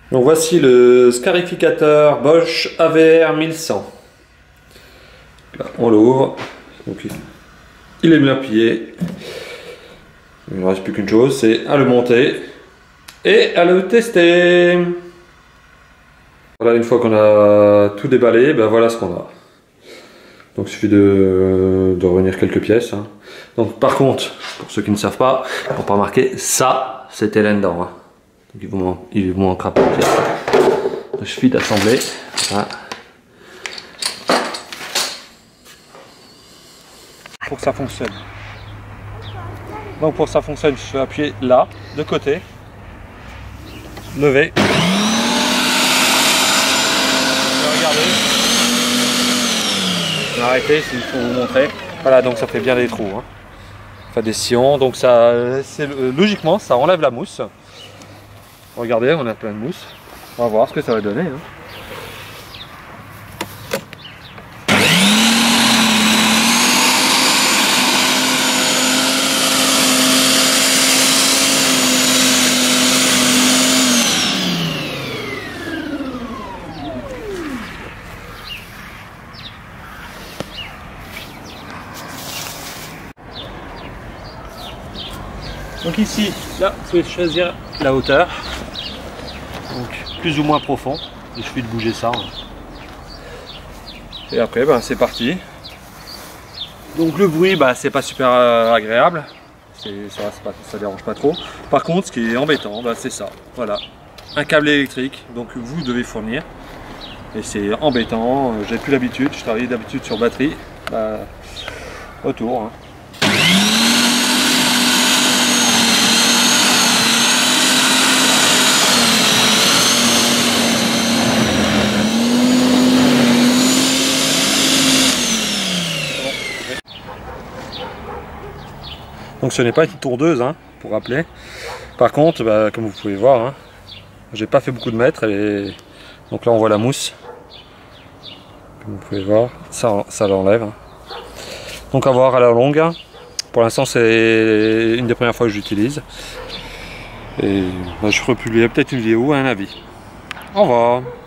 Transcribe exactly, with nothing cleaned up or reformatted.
Donc voici le scarificateur Bosch A V R mille cent. Là, on l'ouvre. Il est bien appuyé. Il ne reste plus qu'une chose, c'est à le monter et à le tester. Voilà, une fois qu'on a tout déballé, ben voilà ce qu'on a. Donc il suffit de, de revenir quelques pièces. Hein. Donc par contre, pour ceux qui ne savent pas, pour pas marquer, ça c'était là-dedans. Hein. Donc il vous, man il vous manquera pas de pièces. Donc il suffit d'assembler. Voilà. Pour que ça fonctionne. Donc pour que ça fonctionne, je vais appuyer là, de côté, lever. Regardez. Je vais arrêter pour vous montrer. Voilà, donc ça fait bien des trous. Hein. Enfin des sillons, donc ça, logiquement, ça enlève la mousse. Regardez, on a plein de mousse. On va voir ce que ça va donner. Hein. Donc ici, là, vous pouvez choisir la hauteur, donc plus ou moins profond, il suffit de bouger ça. Hein. Et après, ben, c'est parti. Donc le bruit, ben, c'est pas super euh, agréable, ça, pas, ça dérange pas trop. Par contre, ce qui est embêtant, ben, c'est ça, voilà, un câble électrique, donc vous devez fournir. Et c'est embêtant, j'ai plus l'habitude, je travaille d'habitude sur batterie, ben, retour. Hein. Donc ce n'est pas une tondeuse, hein, pour rappeler. Par contre, bah, comme vous pouvez voir, hein, j'ai pas fait beaucoup de mètres. Et... donc là on voit la mousse. Comme vous pouvez voir, ça, ça l'enlève. Hein. Donc à voir à la longue. Pour l'instant c'est une des premières fois que j'utilise. Et bah, je republierai peut-être une vidéo ou un avis. Au revoir.